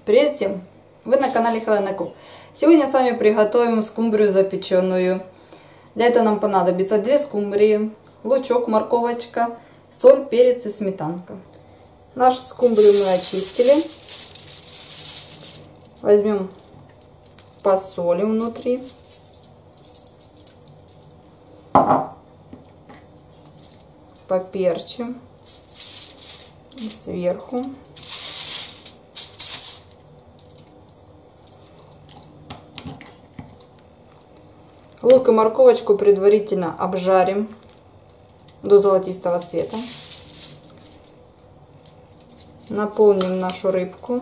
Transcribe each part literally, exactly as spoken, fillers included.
Привет всем! Вы на канале Helena Cook. Сегодня с вами приготовим скумбрию запеченную. Для этого нам понадобится две скумбрии, лучок, морковочка, соль, перец и сметанка. Нашу скумбрию мы очистили. Возьмем, посолим внутри. Поперчим сверху. Лук и морковочку предварительно обжарим до золотистого цвета. Наполним нашу рыбку.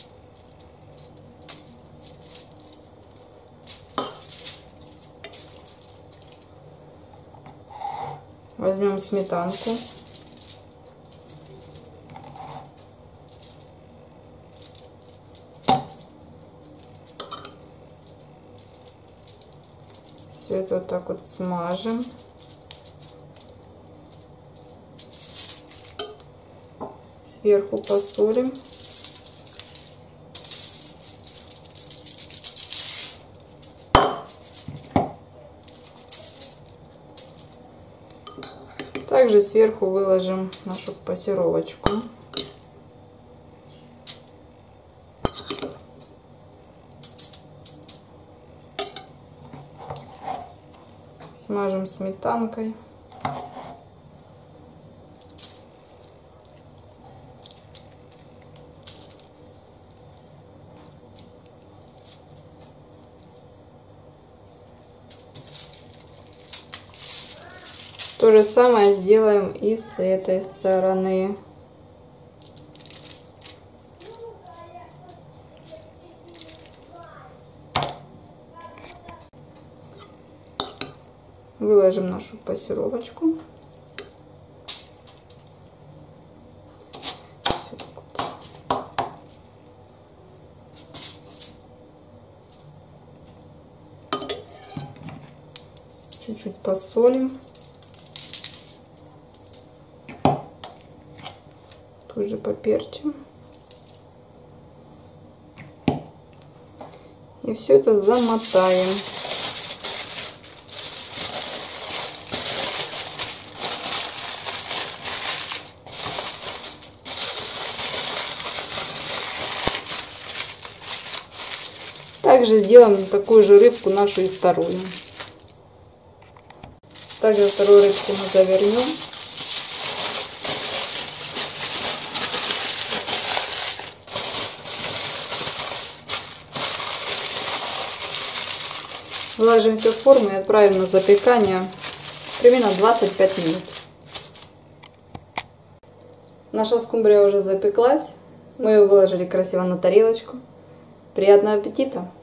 Возьмем сметанку. Все это вот так вот смажем. Сверху посолим. Также сверху выложим нашу пассеровочку. Смажем сметанкой. То же самое сделаем и с этой стороны. Выложим нашу пассеровочку. Чуть-чуть посолим. Тоже поперчим. И все это замотаем. Также сделаем такую же рыбку, нашу и вторую. Также вторую рыбку мы завернем. Выложим все в форму и отправим на запекание примерно двадцать пять минут. Наша скумбрия уже запеклась. Мы ее выложили красиво на тарелочку. Приятного аппетита!